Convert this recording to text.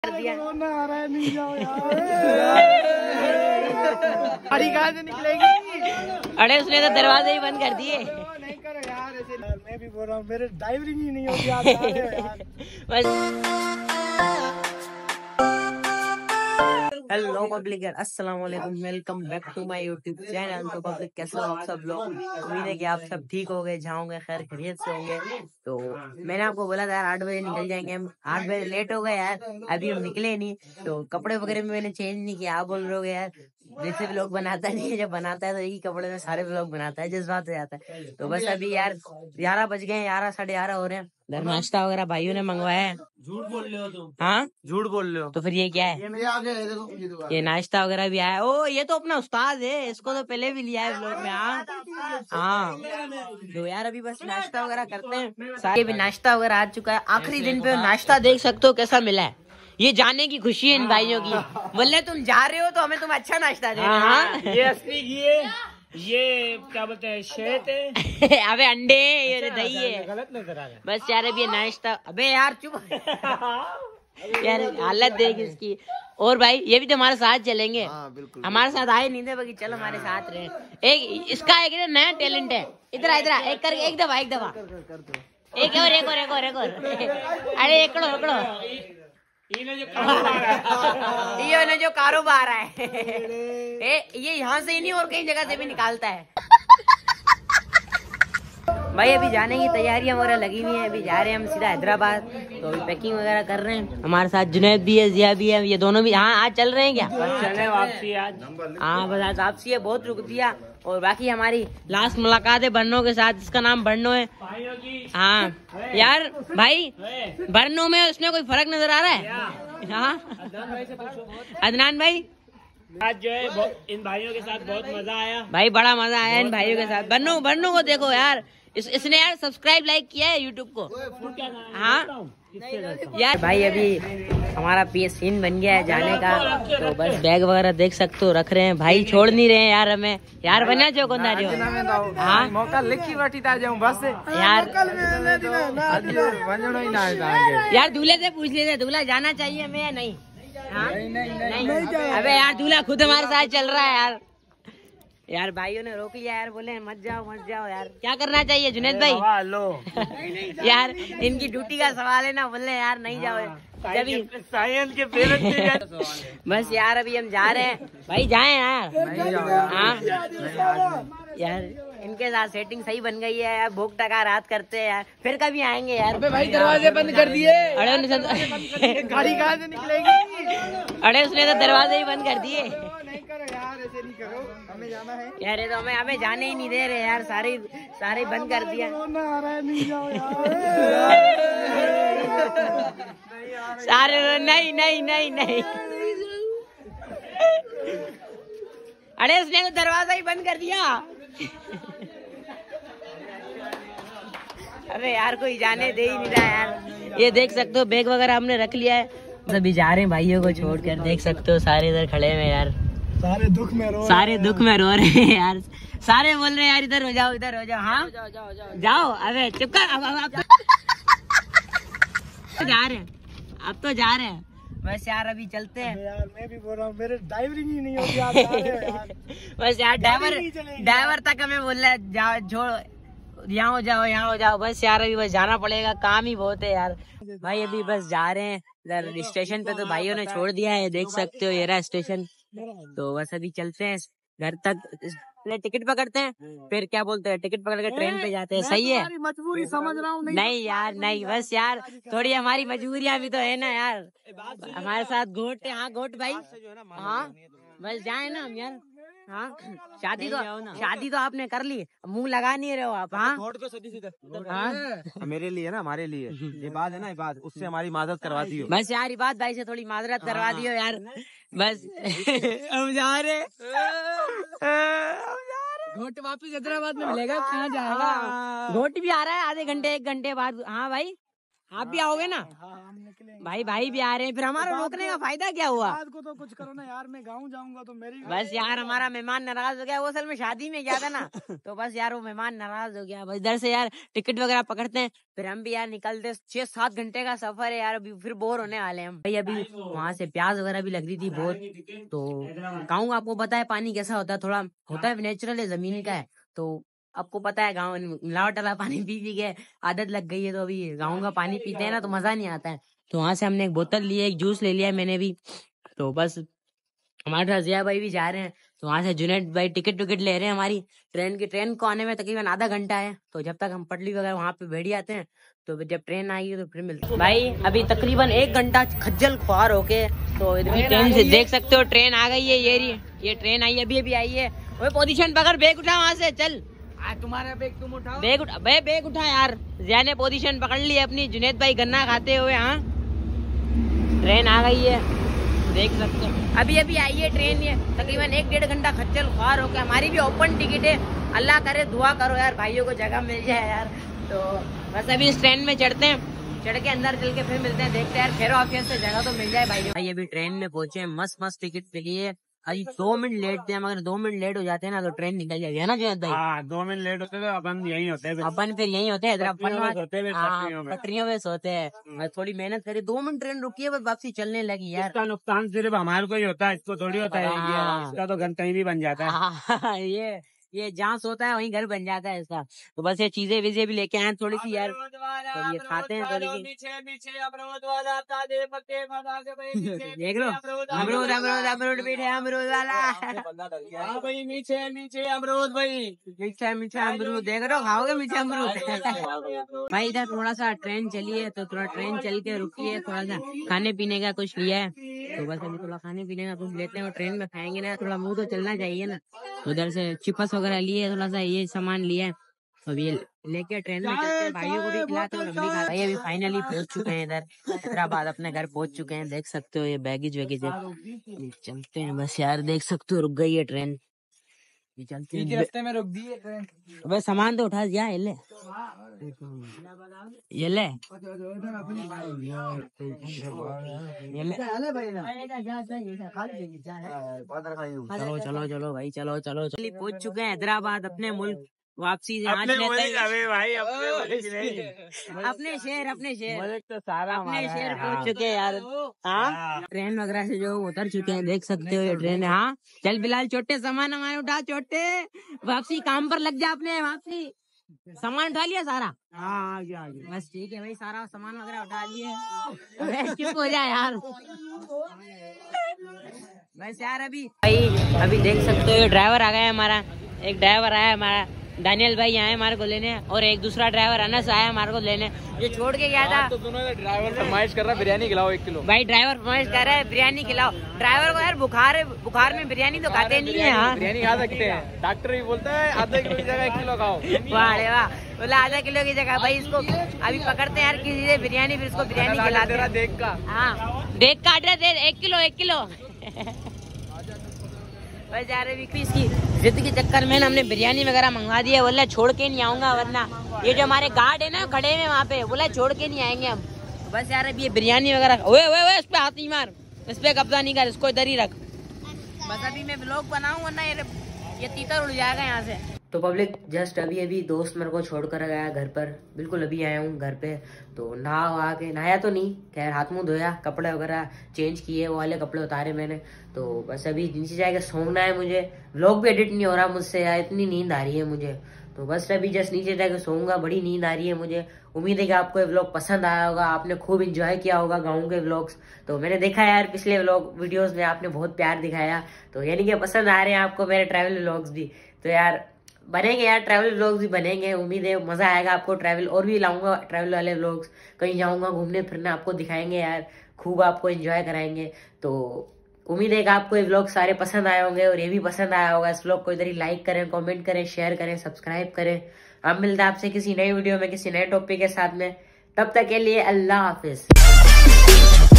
नहीं जाओ गाड़ी कहाँ से निकलेगी? अरे उसने तो दरवाजे ही बंद कर दिए। नहीं करो यार ऐसे। मैं भी बोल रहा हूँ मेरे ड्राइवरिंग ही नहीं होती यार। हेलो पब्लिक, अस्सलाम वालेकुम, welcome back to my YouTube channel. तो पब्लिक कैसे हो आप सब लोग? उम्मीद है कि आप सब ठीक हो गए, जाओगे खैर खैरियत से होंगे। तो मैंने आपको बोला था यार 8 बजे निकल जाएंगे हम। 8 बजे लेट हो गए यार, अभी हम निकले नहीं। तो कपड़े वगैरह में मैंने चेंज नहीं किया। आप बोल रहे हो यार जैसे व्लॉग बनाता नहीं है, जब बनाता है तो एक ही कपड़े में सारे व्लॉग बनाता है, जज्बात हो जाता है। तो बस अभी यार 11 बज गए, 11 साढ़े 11 हो रहे हैं। इधर नाश्ता वगैरह भाइयों ने मंगवाया है। झूठ बोल रहे हो तुम। हाँ झूठ बोल रहे हो। तो फिर ये क्या है? ये नाश्ता वगैरह भी आया। ओ ये तो अपना उस्ताद है, इसको तो पहले भी लिया है व्लॉग में। हाँ तो यार अभी बस नाश्ता वगैरह करते हैं। सारे भी नाश्ता वगैरह आ चुका है। आखिरी दिन पे नाश्ता देख सकते हो कैसा मिला है। ये जाने की खुशी है इन भाइयों की। बोले तुम जा रहे हो तो हमें तुम अच्छा नाश्ता दे। ये असली घी है, ये क्या बोलते हैं शहद है। अबे अंडे, ये दही है। गलत नजर आ रहा है। बस यार अभी नाश्ता। अबे यार चुप यार हालत देख इसकी। और भाई ये भी तो हमारे साथ चलेंगे। बिल्कुल हमारे साथ आए नहीं थे, बाकी चलो हमारे साथ रहे। एक इसका एक नया टैलेंट है। इधर इधर एक करके एक दफा एक और एक और अरे एकड़ो ये जो कारोबार है ये यहाँ से ही नहीं और कई जगह से भी निकालता है। भाई अभी जाने की तैयारियां वगैरह लगी हुई हैं। अभी जा रहे हैं हम सीधा हैदराबाद। तो अभी पैकिंग वगैरह कर रहे हैं। हमारे साथ जुनैद भी है, जिया भी है, ये दोनों भी। हाँ आज चल रहे हैं क्या? चले वापसी आज। हाँ बस आज वापसी है, बहुत रुक दिया। और बाकी हमारी लास्ट मुलाकात है बर्नो के साथ, जिसका नाम बर्नो है। हाँ यार भाई बर्नो में उसमें कोई फर्क नजर आ रहा है? हाँ अदनान भाई आज जो है इन भाइयों के साथ बहुत मजा आया भाई, बड़ा मजा आया इन भाइयों के साथ। बर्नो को देखो यार, इसने यार सब्सक्राइब लाइक किया है यूट्यूब को। हाँ यार भाई अभी हमारा सीन बन गया है जाने का। तो बस बैग वगैरह देख सकते हो रख रहे हैं। भाई छोड़ नहीं रहे हैं यार हमें। यार बना जो हाँ मौका लिखी बैठी था जाऊँ बस यार दूल्हे से पूछ लेते दूल्हा जाना चाहिए हमें या नहीं? नहीं। अबे यार दूल्हा खुद हमारे साथ चल रहा है यार भाइयों ने रोक लिया यार, बोले मत जाओ यार। क्या करना चाहिए जुनैद भाई? लो यार इनकी ड्यूटी का सवाल है ना, बोले यार नहीं जाओ जब साइंस के पेरेंट्स। बस यार अभी हम जा रहे हैं भाई, जाए यार। हाँ यार इनके साथ सेटिंग सही बन गई है यार। भूख टका रात करते हैं यार, फिर कभी आएंगे यार। भाई दरवाजे बंद कर दिए। अरे गाड़ी कहाँ से निकलेगी? अरे उसने तो दरवाजे ही बंद कर दिए। नहीं करो यार ऐसे नहीं करो, हमें जाना है यार ये तो हमें जाने ही नहीं दे रहे यार। सारे बंद कर दिया। नहीं जाओ सारे नहीं अरे उसने तो दरवाजा ही बंद कर दिया। अबे यार कोई जाने दे ही नहीं रहा यार। ये देख सकते हो बैग वगैरह हमने रख लिया है। अभी जा रहे हैं भाइयों को छोड़कर। देख सकते हो सारे इधर खड़े हुए यार, सारे दुख में रो रहे हैं यार। सारे बोल रहे हैं यार इधर हो जाओ। हाँ जाओ। अबे चुप कर। अब तो जा रहे हैं बस यार अभी चलते हैं यार। मैं भी बोल रहा हूँ मेरे ड्राइवरिंग ही नहीं होती यार। बस यार ड्राइवर तक हमें बोल रहा है जाओ, छोड़ो यहाँ हो जाओ। बस यार अभी बस जाना पड़ेगा, काम ही बहुत है यार। भाई अभी बस जा रहे हैं इधर स्टेशन पे। तो भाइयों ने छोड़ दिया है, देख सकते हो ये रहा स्टेशन। तो बस अभी चलते हैं घर तक। पहले टिकट पकड़ते हैं, फिर क्या बोलते हैं टिकट पकड़ के ट्रेन पे जाते हैं। सही है? मजबूरी समझ रहा हूँ। नहीं यार नहीं, बस यार थोड़ी हमारी मजबूरियां भी तो है ना यार। हमारे साथ गोट है। हाँ गोट भाई, हाँ बस जाए ना हम यार। हाँ शादी तो आपने कर ली, मुंह लगा नहीं रहे हो आप। हाँ मेरे लिए ना, हमारे लिए ये बात है ना, ये बात उससे हमारी माजरत करवाती हो। बस यार इबाद भाई से थोड़ी माजरत करवा दियो यार। बस हम जा रहे घोट वापिस हैदराबाद में मिलेगा। कहाँ जाएगा? घोट भी आ रहा है आधे घंटे 1 घंटे बाद। हाँ भाई आप भी आओगे ना? हाँ हम निकलेंगे भाई भाई भी आ रहे हैं, फिर हमारा रोकने का फायदा क्या हुआ? रात को तो कुछ करो ना यार, मैं गाँव जाऊंगा तो मेरी बस यार हमारा मेहमान नाराज हो गया, वो असल में शादी में गया था ना तो बस यार वो मेहमान नाराज हो गया। बस इधर से यार टिकट वगैरह पकड़ते हैं, फिर हम भी यार निकलते। 6-7 घंटे का सफर है यार, अभी फिर बोर होने वाले हैं हम। भाई अभी वहाँ से प्याज वगैरह भी लग रही थी बहुत, तो गाँव का आपको पता है पानी कैसा होता है, थोड़ा होता है नेचुरल है, जमीन का है, तो आपको पता है गाँव मिलावट वाला पानी पी पी के आदत लग गई है, तो अभी गाँव का पानी पीते हैं ना तो मजा नहीं आता है। तो वहां से हमने एक बोतल ली है, एक जूस ले लिया मैंने भी। तो बस हमारे साथ जिया भाई भी जा रहे हैं, तो वहां से जुनैद भाई टिकट ले रहे हैं हमारी ट्रेन को आने में तकरीबन आधा घंटा है। तो जब तक हम पटली वगैरह वहां पे बैठ जाते हैं, तो जब ट्रेन आएगी तो फिर मिलते हैं। भाई अभी तकरीबन 1 घंटा खज्जल खुआर होके, तो ट्रेन से देख सकते हो ट्रेन आ गई है। ये ट्रेन आई है, अभी आई है। वो पोजीशन पकड़, बैग उठा वहां से, चल तुम्हारा बैग तुम उठाओ। बैग उठा यार। जिया ने पोजीशन पकड़ ली है अपनी, जुनैद भाई गन्ना खाते हुए। हाँ ट्रेन आ गई है, देख सकते हो अभी आई है ट्रेन। ये तकरीबन 1-1.5 घंटा खच्चल ख्वार हो गया। हमारी भी ओपन टिकट है, अल्लाह करे दुआ करो यार भाइयों को जगह मिल जाए यार। तो बस अभी इस ट्रेन में चढ़ते हैं, चढ़ के अंदर चल के फिर मिलते हैं, देखते हैं यार खैर ऑफिस से जगह तो मिल जाए भाइयों। भाई अभी ट्रेन में पहुंचे हैं, मस्त टिकट के लिए। अभी 2 मिनट लेट थे, मगर 2 मिनट लेट हो जाते हैं ना तो ट्रेन निकल जाती है ना जुनैद भाई। हाँ 2 मिनट लेट होते तो अपन यही होते हैं, अपन फिर यहीं होते हैं पटरियों में। पटरियों में सोते हैं। थोड़ी मेहनत करी, 2 मिनट ट्रेन रुकी है, बस वापसी चलने लगी यार। इसका नुकसान सिर्फ हमारे को ही होता है, इसको थोड़ी होता है। इसका तो घर कहीं भी बन जाता है। ये जहाँ सोता है वहीं घर बन जाता है इसका। तो बस ये चीजें विजें भी लेके आए थोड़ी सी यार, तो ये खाते हैं थोड़ी सी। देख लो अमरूद मीठे अमरूद वाला। भाई नीचे अमरूद, भाई मीठा अमरूद देख रहे हो, खाओगे मीठे अमरूद? भाई इधर थोड़ा सा ट्रेन चली है, तो थोड़ा ट्रेन चल के रुकी है, थोड़ा सा खाने पीने का कुछ लिया है। तो बस अभी थोड़ा खाने पीने का कुछ लेते हैं, और ट्रेन में खाएंगे ना, थोड़ा मुंह तो चलना चाहिए ना। उधर से चिप्स वगैरह लिए, थोड़ा सा ये सामान लिया है, अब ये लेके ट्रेन में चलते हैं, भाइयों को भी खिलाते हैं, हम भी खाते हैं। भाई अभी फाइनली पहुंच चुके हैं इधर हैदराबाद, अपने घर पहुंच चुके हैं, देख सकते हो ये बैगेज वैगेज है। चलते हैं बस यार, देख सकते हो रुक गई है ट्रेन, चलते हैं। रास्ते में रुक दी है ट्रेन। अबे सामान तो उठा दिया, ये ले ये ले चलो भाई, चलो पहुंच चुके हैं हैदराबाद, अपने मुल्क। वापसी से अपने शहर तो सारा अपने शहर पहुंच चुके हैं यार। हाँ ट्रेन वगैरह से जो उतर चुके हैं, देख सकते हो ये ट्रेन है। हाँ चल बिलाल, छोटे सामान हमारे उठा, छोटे वापसी काम पर लग जा अपने। वापसी सामान उठा लिया सारा? हाँ आ गया बस ठीक है भाई, सारा सामान वगैरह उठा लिए। चुप हो जाए यार। बस यार अभी देख सकते हो ये ड्राइवर आ गया है हमारा, एक ड्राइवर आया हमारा, दानियल भाई आए हमारे को लेने, और एक दूसरा ड्राइवर अनस आया हमारे को लेने। ये छोड़ के गया था। तो सुनो, ड्राइवर फरमाइश कर रहा है बिरयानी खिलाओ 1 किलो। भाई ड्राइवर फरमाइश कर रहा है बिरयानी खिलाओ। ड्राइवर को यार बुखार है, बुखार में बिरयानी तो खाते नहीं है। हाँ बिरयानी खा सकते हैं, डॉक्टर भी बोलता है आधा किलो की जगह 1 किलो खाओ। वाह बोला आधा किलो की जगह। भाई इसको अभी पकड़ते हैं यार किसी से बिरयानी, फिर इसको बिरयानी खिलाते हैं। देख का, हाँ देख का एड्रेस दे, 1 किलो बस यार अभी इसकी जिद के चक्कर में ना हमने बिरयानी वगैरह मंगवा दी है। बोला छोड़ के नहीं आऊंगा, वरना ये जो हमारे गार्ड है ना खड़े हुए वहाँ पे, बोला छोड़ के नहीं आएंगे हम। तो बस यार अभी ये बिरयानी वगैरह, ओए इस पे हाथ नहीं मार, इस पे कब्जा नहीं कर, इसको इधर ही रख। बस अभी मैं व्लॉग बनाऊं, वरना ये तीतर उड़ जाएगा यहाँ से। तो पब्लिक जस्ट अभी दोस्त मेरे को छोड़कर गया घर पर, बिल्कुल अभी आया हूँ घर पे। तो नहाया तो नहीं, खैर हाथ मुंह धोया, कपड़े वगैरह चेंज किए, वो वाले कपड़े उतारे मैंने। तो बस अभी नीचे जाके सोना है मुझे, व्लॉग भी एडिट नहीं हो रहा मुझसे यार, इतनी नींद आ रही है मुझे। तो बस अभी जस्ट नीचे जाके सोऊंगा, बड़ी नींद आ रही है मुझे। उम्मीद है कि आपको ये व्लॉग पसंद आया होगा, आपने खूब एंजॉय किया होगा गाँव के व्लॉग्स। तो मैंने देखा यार पिछले व्लॉग वीडियोस में आपने बहुत प्यार दिखाया, तो यानी कि पसंद आ रहे हैं आपको मेरे ट्रैवल व्लॉग्स भी। तो यार बनेंगे यार, ट्रैवल व्लॉग्स भी बनेंगे, उम्मीद है मजा आएगा आपको। ट्रैवल और भी लाऊंगा, ट्रैवल वाले व्लॉग्स, कहीं जाऊंगा घूमने फिरने, आपको दिखाएंगे यार, खूब आपको एंजॉय कराएंगे। तो उम्मीद है कि आपको ये व्लॉग सारे पसंद आए होंगे, और ये भी पसंद आया होगा। इस व्लॉग को इधर ही लाइक करें, कमेंट करें, शेयर करें, सब्सक्राइब करें। अब मिलते हैं आपसे किसी नई वीडियो में, किसी नए टॉपिक के साथ में। तब तक के लिए अल्लाह हाफिज।